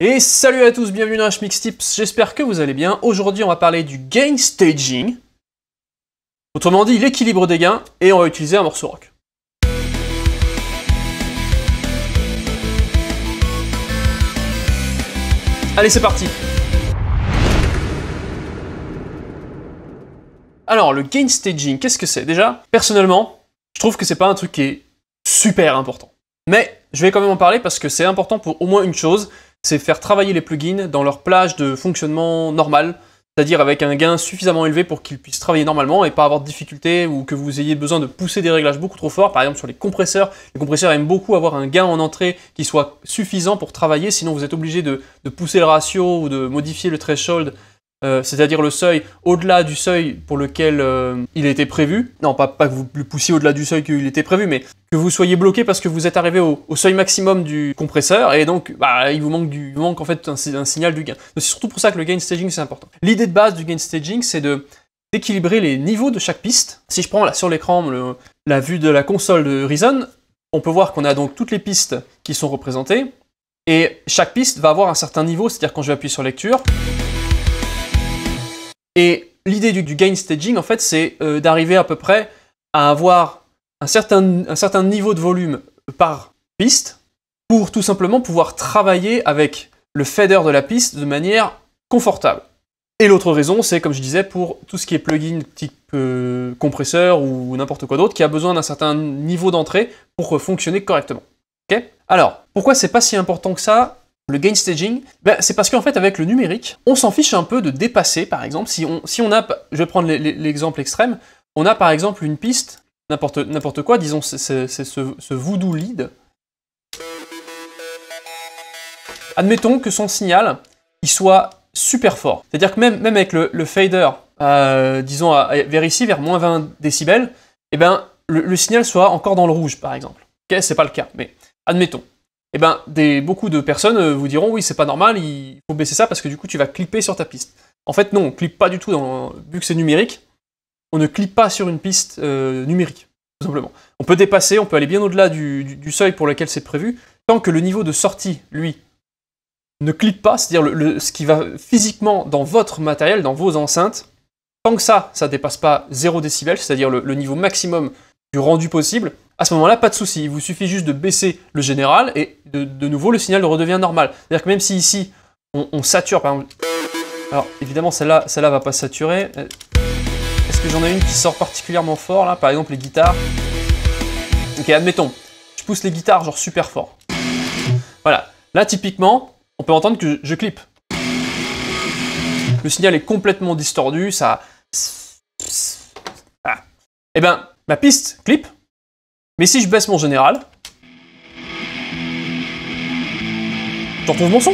Et salut à tous, bienvenue dans HMix Tips, j'espère que vous allez bien. Aujourd'hui on va parler du gain staging, autrement dit l'équilibre des gains, et on va utiliser un morceau rock. Allez, c'est parti. Alors, le gain staging, qu'est-ce que c'est? Déjà, personnellement, je trouve que c'est pas un truc qui est super important. Mais je vais quand même en parler parce que c'est important pour au moins une chose, c'est faire travailler les plugins dans leur plage de fonctionnement normal, c'est-à-dire avec un gain suffisamment élevé pour qu'ils puissent travailler normalement et pas avoir de difficultés ou que vous ayez besoin de pousser des réglages beaucoup trop forts. Par exemple sur les compresseurs aiment beaucoup avoir un gain en entrée qui soit suffisant pour travailler, sinon vous êtes obligé de pousser le ratio ou de modifier le threshold, c'est-à-dire le seuil au-delà du seuil pour lequel il était prévu. Non, pas que vous le poussiez au-delà du seuil qu'il était prévu, mais que vous soyez bloqué parce que vous êtes arrivé au seuil maximum du compresseur, et donc il vous manque en fait un signal du gain. C'est surtout pour ça que le gain staging c'est important. L'idée de base du gain staging c'est d'équilibrer les niveaux de chaque piste. Si je prends là sur l'écran la vue de la console de Reason, on peut voir qu'on a donc toutes les pistes qui sont représentées, et chaque piste va avoir un certain niveau, c'est-à-dire quand je vais appuyer sur lecture. Et l'idée du gain staging, en fait, c'est d'arriver à peu près à avoir un certain niveau de volume par piste pour tout simplement pouvoir travailler avec le fader de la piste de manière confortable. Et l'autre raison, c'est, comme je disais, pour tout ce qui est plugin type compresseur ou n'importe quoi d'autre qui a besoin d'un certain niveau d'entrée pour fonctionner correctement. Okay? Alors, pourquoi c'est pas si important que ça? Le gain staging, c'est parce qu'en fait avec le numérique, on s'en fiche un peu de dépasser, par exemple, si on a, je vais prendre l'exemple extrême, on a par exemple une piste, n'importe quoi, disons c'est ce voodoo lead. Admettons que son signal, il soit super fort. C'est-à-dire que même avec le fader, disons vers ici, vers moins 20 décibels, et le signal soit encore dans le rouge, par exemple. Okay, c'est pas le cas, mais admettons. Beaucoup de personnes vous diront oui c'est pas normal, il faut baisser ça parce que du coup tu vas clipper sur ta piste. En fait non, on clippe pas du tout, vu que c'est numérique, on ne clippe pas sur une piste numérique, tout simplement. On peut dépasser, on peut aller bien au-delà du seuil pour lequel c'est prévu, tant que le niveau de sortie, lui, ne clippe pas, c'est-à-dire ce qui va physiquement dans votre matériel, dans vos enceintes, tant que ça dépasse pas 0 décibel, c'est-à-dire le niveau maximum du rendu possible, à ce moment-là, pas de souci, il vous suffit juste de baisser le général et de nouveau le signal redevient normal. C'est-à-dire que même si ici on sature, par exemple, alors évidemment celle-là va pas saturer. Est-ce que j'en ai une qui sort particulièrement fort là, par exemple les guitares? Ok, admettons, je pousse les guitares genre super fort. Voilà, là typiquement, on peut entendre que je clippe. Le signal est complètement distordu, ça. Ah. Et ma piste clip. Mais si je baisse mon général, je retrouve mon son.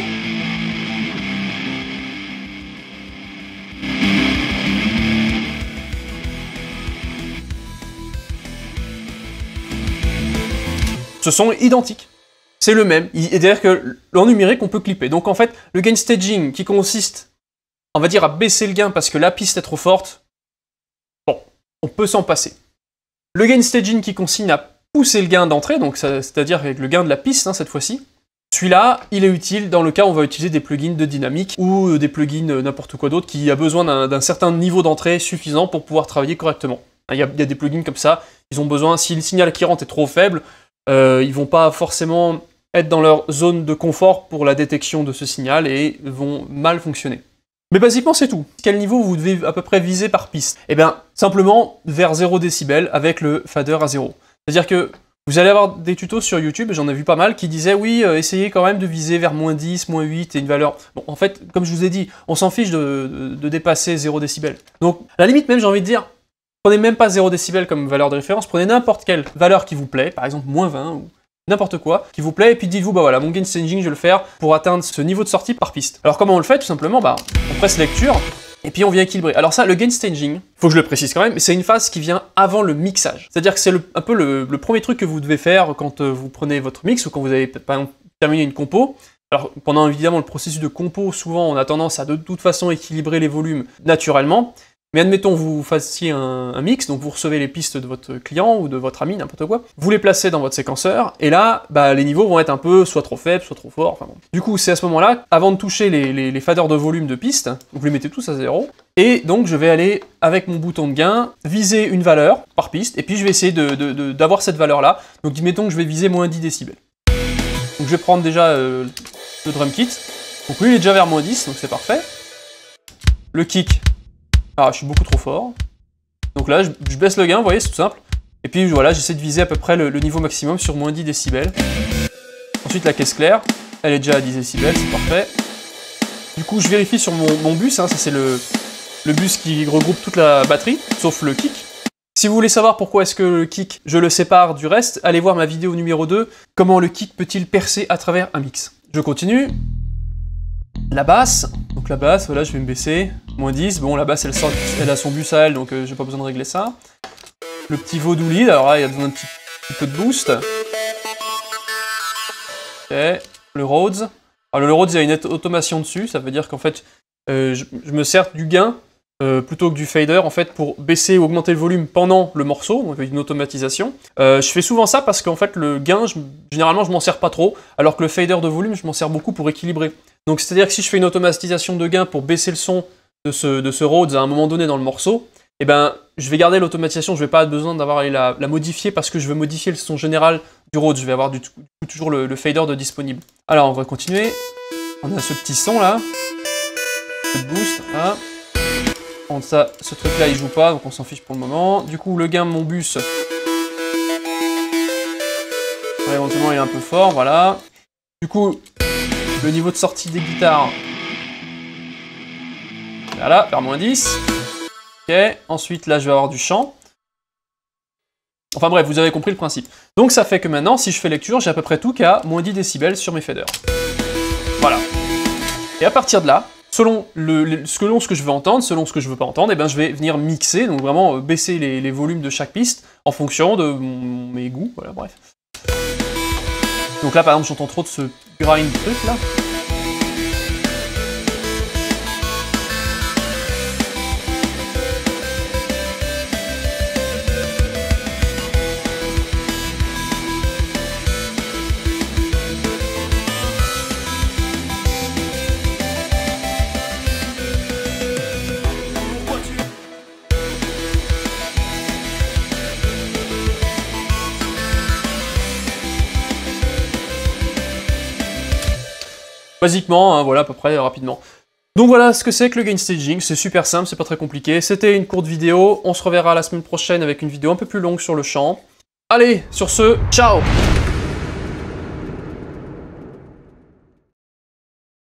Ce son est identique. C'est le même. C'est-à-dire que en numérique, on peut clipper. Donc en fait, le gain staging qui consiste, on va dire, à baisser le gain parce que la piste est trop forte, bon, on peut s'en passer. Le gain staging qui consiste à pousser le gain d'entrée, donc c'est-à-dire avec le gain de la piste cette fois-ci, celui-là, il est utile dans le cas où on va utiliser des plugins de dynamique ou des plugins n'importe quoi d'autre qui a besoin d'un certain niveau d'entrée suffisant pour pouvoir travailler correctement. Il y a des plugins comme ça, ils ont besoin, si le signal qui rentre est trop faible, ils vont pas forcément être dans leur zone de confort pour la détection de ce signal et vont mal fonctionner. Mais basiquement c'est tout. Quel niveau vous devez à peu près viser par piste? Simplement vers 0 décibel avec le fader à 0. C'est-à-dire que vous allez avoir des tutos sur YouTube, j'en ai vu pas mal, qui disaient oui, essayez quand même de viser vers moins 10, moins 8 et une valeur... Bon, en fait, comme je vous ai dit, on s'en fiche de dépasser 0 décibel. Donc, à la limite même, j'ai envie de dire, prenez même pas 0 décibel comme valeur de référence, prenez n'importe quelle valeur qui vous plaît, par exemple moins 20 ou n'importe quoi, qui vous plaît, et puis dites-vous, voilà, mon gain staging, je vais le faire pour atteindre ce niveau de sortie par piste. Alors comment on le fait? Tout simplement, on presse lecture, et puis on vient équilibrer. Alors ça, le gain staging, faut que je le précise quand même, mais c'est une phase qui vient avant le mixage. C'est-à-dire que c'est un peu le premier truc que vous devez faire quand vous prenez votre mix, ou quand vous avez, par exemple, terminé une compo. Alors pendant évidemment le processus de compo, souvent on a tendance à de toute façon équilibrer les volumes naturellement, Mais admettons vous fassiez un mix, donc vous recevez les pistes de votre client ou de votre ami, n'importe quoi, vous les placez dans votre séquenceur, et là, bah, les niveaux vont être un peu soit trop faibles, soit trop forts, enfin bon. Du coup, c'est à ce moment-là, avant de toucher les faders de volume de piste, vous les mettez tous à 0, et donc je vais aller, avec mon bouton de gain, viser une valeur par piste, et puis je vais essayer d'avoir cette valeur-là. Donc mettons que je vais viser moins 10 décibels. Donc je vais prendre déjà le drum kit. Donc lui il est déjà vers moins 10, donc c'est parfait. Le kick, ah je suis beaucoup trop fort. Donc là je baisse le gain, vous voyez, c'est tout simple. Et puis voilà, j'essaie de viser à peu près le niveau maximum sur moins 10 décibels. Ensuite la caisse claire, elle est déjà à 10 décibels, c'est parfait. Du coup je vérifie sur mon bus, hein, ça c'est le bus qui regroupe toute la batterie, sauf le kick. Si vous voulez savoir pourquoi est-ce que le kick, je le sépare du reste, allez voir ma vidéo numéro 2, comment le kick peut-il percer à travers un mix. Je continue. La basse, donc la basse, voilà, je vais me baisser, moins 10, bon la basse elle a son bus à elle, donc j'ai pas besoin de régler ça. Le petit vaudou lead, alors là il y a besoin d'un petit peu de boost. Ok, le Rhodes. Alors le Rhodes il y a une automation dessus, ça veut dire qu'en fait, je me sers du gain, plutôt que du fader en fait pour baisser ou augmenter le volume pendant le morceau, donc avec une automatisation. Je fais souvent ça parce qu'en fait le gain, généralement je m'en sers pas trop, alors que le fader de volume je m'en sers beaucoup pour équilibrer. Donc c'est à dire que si je fais une automatisation de gain pour baisser le son de ce Rhodes à un moment donné dans le morceau, eh ben je vais garder l'automatisation, je vais pas avoir besoin d'avoir la modifier parce que je veux modifier le son général du Rhodes, je vais avoir toujours le fader de disponible. Alors on va continuer, on a ce petit son là, peu de boost, là. Bon, ça, ce truc là il joue pas, donc on s'en fiche pour le moment. Du coup le gain de mon bus, ouais, éventuellement il est un peu fort, voilà. Du coup, le niveau de sortie des guitares, voilà, vers moins 10. Ok, ensuite là je vais avoir du chant. Enfin bref, vous avez compris le principe. Donc ça fait que maintenant, si je fais lecture, j'ai à peu près tout qu'à moins 10 décibels sur mes faders. Voilà. Et à partir de là, selon ce que je veux entendre, selon ce que je veux pas entendre, et ben je vais venir mixer, donc vraiment baisser les volumes de chaque piste en fonction de mes goûts, voilà, bref. Donc là par exemple j'entends trop de ce grind truc là. Basiquement, hein, voilà à peu près rapidement. Donc voilà ce que c'est que le gain staging, c'est super simple, c'est pas très compliqué. C'était une courte vidéo, on se reverra la semaine prochaine avec une vidéo un peu plus longue sur le chant. Allez, sur ce, ciao!